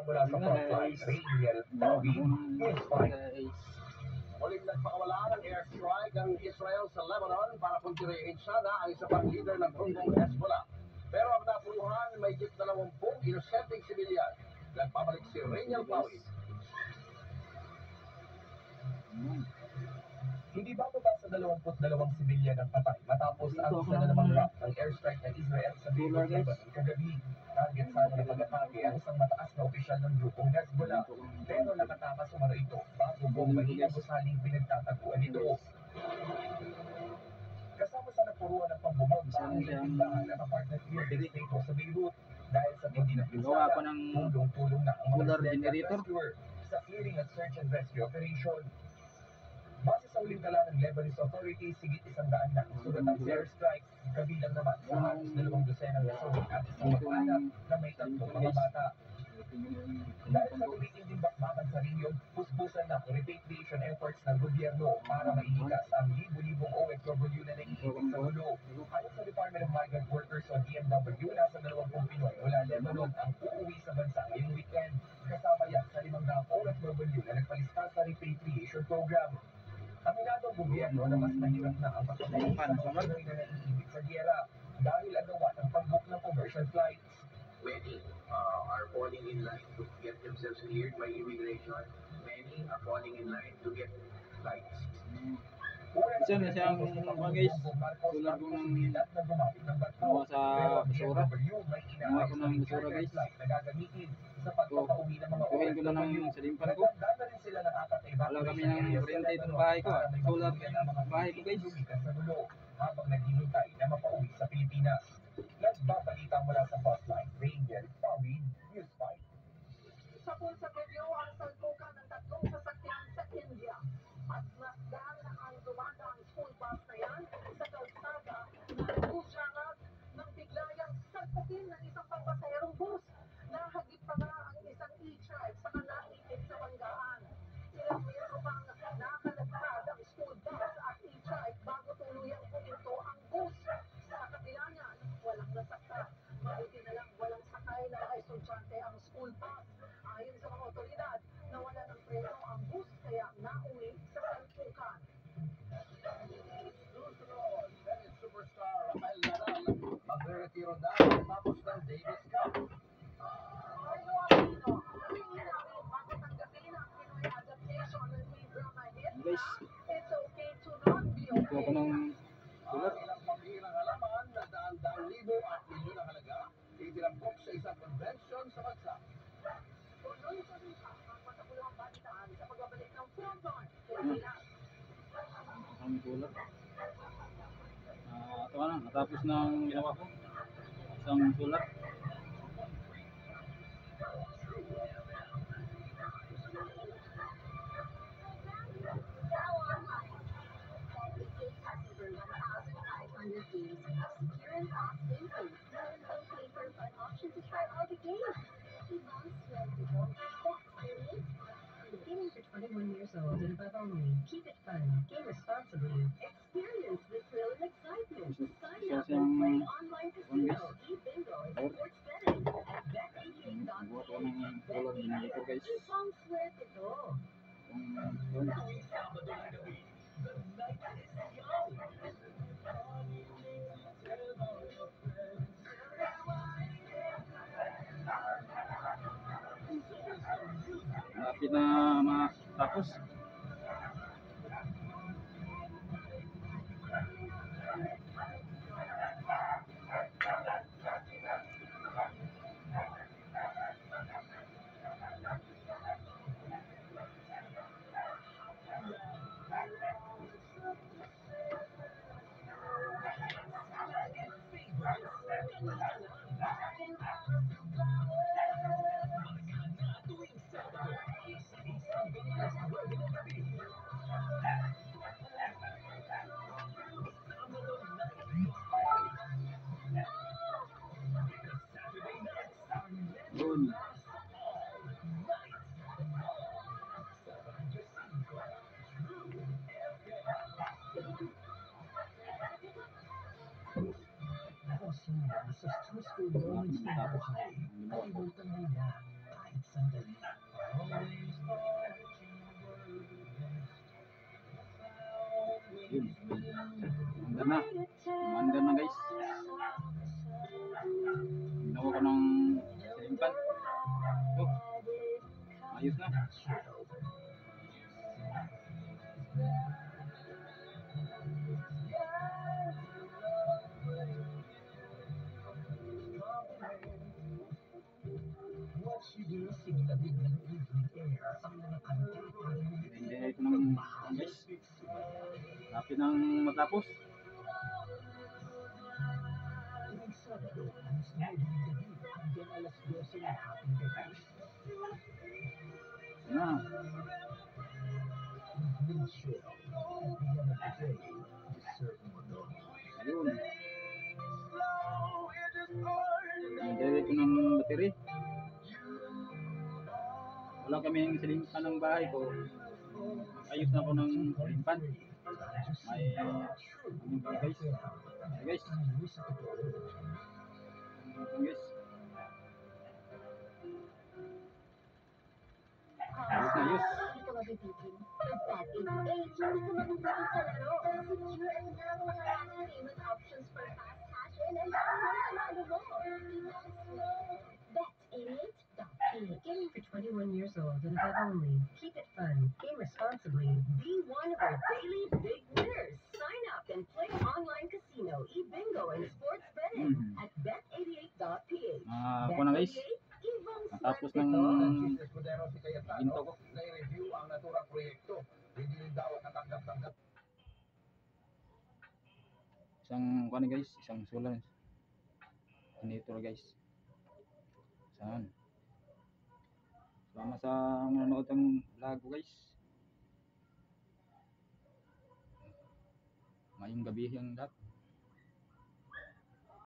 mula sa frontline, Rainiel Pawi, News 5. Muling nagpakawala ng airstrike ang Israel sa Lebanon para kuntirihin sana ang isa pang leader ng grupong Hezbollah. Pero ang napuluhan may higit 20 inosenteng sibilyan. Nagpabalik si Rainiel Pawi. Hindi bababa sa 22 sibilyan ang patay matapos ang isa na namang round ng airstrike ng Israel sa Beirut, Lebanon kagabi. Target sana ng pag-atake ang isang mataas na opisyal ng grupong Hezbollah. Pero nakatakas umano ito bago bombahin ang gusaling pinagtataguan nito. Kasama sa napuruan ng pambubomba ang tindahan at apartment building dito sa Beirut. Dahil sa hindi na pinsala, tulong-tulong na ang mga rescuer sa clearing at search and rescue operation. Base sa huling tala ng Lebanese authorities, sigit 100 na sulat ang airstrike, kabilang naman sa halos 2 dosenang nasawi at isang mag-anak na may 3 mga bata. Dahil sa tumitinding bakbakan sa region, puspusan na ang repatriation efforts ng gobyerno para maiigas ang libu-libong OFW na naiipit sa gulo. Ayon sa Department of Migrant Workers o DMW, nasa 20 Pinoy mula Lebanon ang uuwi sa bansa ngayong weekend. Kasama yan sa 500 OFW na nagpalista sa repatriation program. Aminado ang gobyerno na mas mahirap na ang pagpapalista ng mga Pinoy na naiibig sa giyera dahil agawan ang pag-book ng commercial flights. Many are falling in line to get themselves cleared by immigration. Many are falling in line to get flights. Isa na siyang mga guys, sulat ko ng gawa sa basura. Gawa ko ng basura guys. Kuhin ko na ng salimpan ko. Wala kami ng kurente itong bahay ko. Sulat yung bahay ko guys. Habang naghihintay na mapauwi sa Pilipinas. Nagbabalita mula sa Frontline, Rainiel Pawi, News 5. Sa Pulsa Bagyo ang salpukan ng 3 sasakyan sa India. At nasdan ang dumadang school bus na yan sa kalsada na nagusyangat ng biglayang salpukin ng isang pangpasaherong bus. Nahagip pa nga ang isang e-trike sa kanaipit sa banggaan. Ilang minuto pang nakalagpad ang school bus at e-trike bago tuluyang puminto ang bus. Sa kabila niyan, walang nasaktan. Mabuti na lang walang sakay na mga estudyante ang school bus. Ayon sa mga otoridad, nawala ng preno ang bus kaya nauwi sa salpukan. Susunod, tennis superstar Rafael Nadal magre-retiro na tapos ng Davis Cup. Mario Aquino, humingi namin bago tanggapin ang Pinoy adaptation ng libro na hit na It's Okay to Not Be Ito ako Okay. ng Ang ilang pambihirang halaman na daan-daang libo at milyon ang halaga, itinampok sa isang convention sa bansa. Tuloy sa bisa ang matapulong balitaan sa pagbabalik ng Frontline Pilipinas. ang sulat. Ito na, natapos na ang ginawa ko. Isang sulat. Gaming for 21 years old and above only. Keep it fun. Game responsibly. Experience the thrill and excitement. Sign up and play online casino, e-bingo, and sports betting at bet88.com. Gawa ko ng sulat. Binili ko guys. Ipang swerte ito. Lapit na matapos. Yun. Sa stressful moments ng buhay, kalimutan mo na kahit sandali. Yun. Umandar na guys. Ginawa ko ng ceiling fan. Oh, ayos na. Hindi ito ng guys. Lapit nang matapos. Na. Ayun. Nandali ko ng battery. Wala kaming ceiling fan ng bahay ko. Ayos na ako ng ceiling fan. May ano ba guys? Guys. Guys. Ayos na ayos. Hindi ka mabibitin. With that 88, hindi ka mabibitin sa laro. Secure and narrow mga last payment options for fast cash in and panalo mo. Bet88.ph. Gaming for 21 years old and above only. Keep it fun. Game responsibly. Be one of our daily big winners. Sign up and play online casino, e-bingo, and sports betting at bet88.ph. Ako na guys. Natapos ng ginto ko. Na-review ang naturang proyekto. Hindi rin daw katanggap-tanggap. Isang kuan guys, isang solar. Generator guys. Saan? Salamat sa nanonood ng vlog ko guys. Ngayong gabi yung lahat.